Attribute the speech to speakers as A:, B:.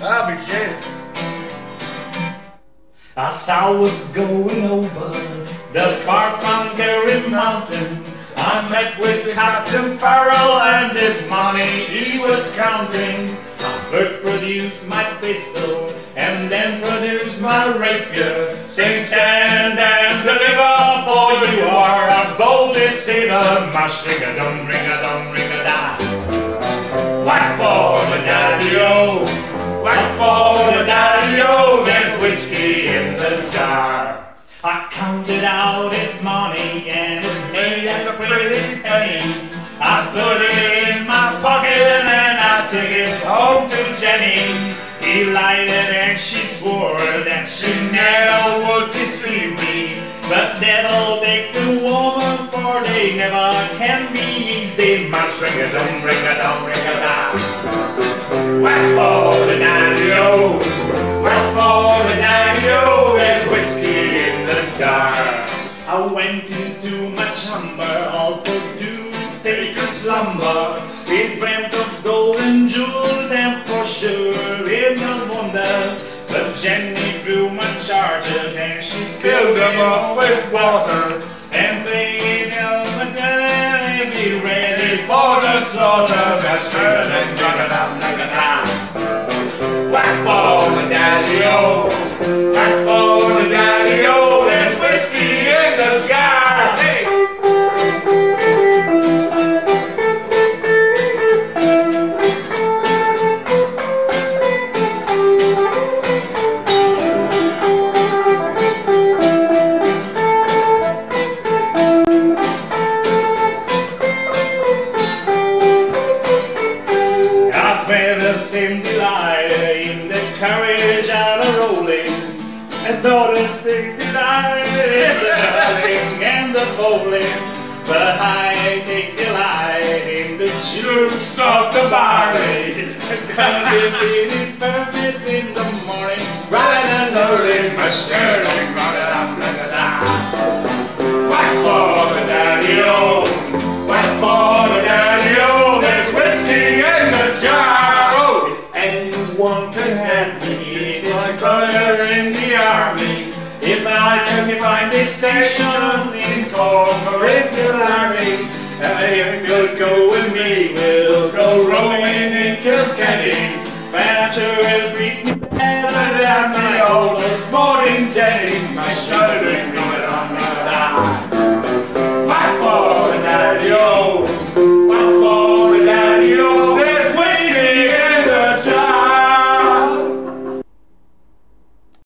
A: I'll be Jesus.
B: As I was going over the far from Kerry Mountains, I met with Captain Farrell and his money he was counting. I first produced my pistol and then produced my rapier, saying stand and deliver, for you are a bold deceiver. Mash ring-a-dum, ring-a-dum, ring-a-da. Whack for the daddy-o, whack for the daddy-o, there's whiskey in the jar. I counted out his money and it made a pretty penny. I put it in my pocket and I took it home to Jenny. He lied and she swore that she never would deceive me. But devil take the woman, for they never can be easy. March ring-a-dum, ring-a-dum, ring-a-da. Whack for the daddy-o, whack for the daddy-o, there's whiskey in the jar. I went into my chamber, all for to take a slumber. It dreamt of gold and jewels, and for sure it no wonder. But Jenny blew my charges and she filled them up with water, and played on the be ready for the slaughter. That's good and ring-a-dum, ring-a-dum. Whack for the daddy-o, whack for the daddy-o, there's whiskey in the jar. Hey! Same delight in the carriage and a rolling, and daughters take delight in the selling and the bowling, but I take delight in the jukes of the barley. And if it perfect in the morning, bright and early, my shirling, whack for the daddy-o, whack for the daddy-o, there's whiskey in the jar. One can hand me, it's like brother in the army. If I can find a station in Cork or in Killarney, if you'll go with me, we'll go roaming in Kilkenny. Banter will greet me better than my oldest morning Jenny, my shoulders.